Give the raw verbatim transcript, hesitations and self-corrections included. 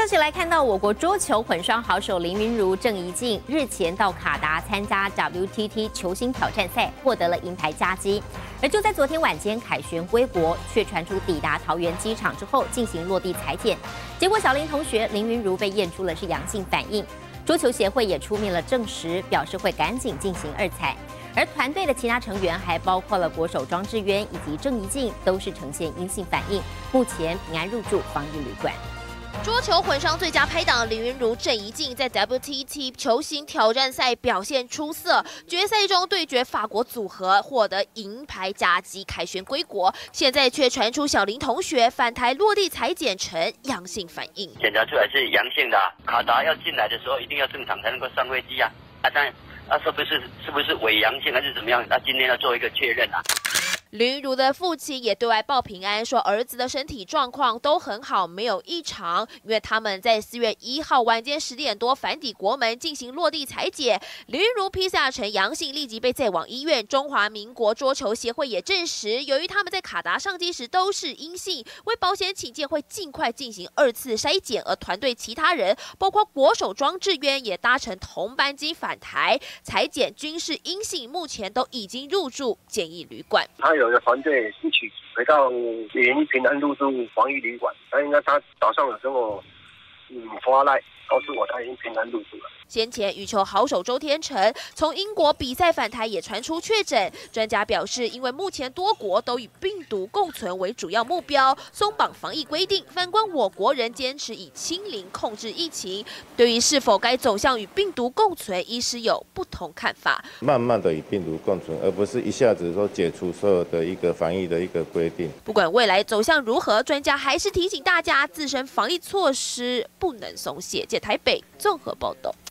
息来看到，我国桌球混双好手林昀儒、郑怡静日前到卡达参加 W T T 球星挑战赛，获得了银牌佳绩。而就在昨天晚间凯旋归国，却传出抵达桃园机场之后进行落地裁剪，结果小林同学林昀儒被验出了是阳性反应。桌球协会也出面了证实，表示会赶紧进行二采。而团队的其他成员还包括了国手庄智渊以及郑怡静，都是呈现阴性反应，目前平安入住防疫旅馆。 桌球混双最佳拍档林昀儒、郑怡静在 W T T 球星挑战赛表现出色，决赛中对决法国组合，获得银牌佳绩，凯旋归国。现在却传出小林同学返台落地裁剪成阳性反应， 检查出来是阳性的、啊。卡达要进来的时候一定要正常才能够上飞机啊！啊，但啊，是不是是不是伪阳性还是怎么样？那、啊、今天要做一个确认啊。 林昀儒的父亲也对外报平安，说儿子的身体状况都很好，没有异常。因为他们在四月一号晚间十点多返抵国门进行落地裁剪，林昀儒 P C R 呈阳性，立即被载往医院。中华民国桌球协会也证实，由于他们在卡达上机时都是阴性，为保险起见会尽快进行二次筛检。而团队其他人，包括国手庄智渊也搭乘同班机返台，裁剪均是阴性，目前都已经入住检疫旅馆。 有的团队一起回到连平安入住防疫旅馆，但应该他早上有跟我嗯发来告诉我他已经平安入住了。 先前羽球好手周天成从英国比赛返台，也传出确诊。专家表示，因为目前多国都以病毒共存为主要目标，松绑防疫规定。反观我国人坚持以清零控制疫情，对于是否该走向与病毒共存，医师有不同看法。 慢慢的与病毒共存，而不是一下子说解除所有的一个防疫的一个规定。 不管未来走向如何，专家还是提醒大家，自身防疫措施不能松懈。借台北综合报道。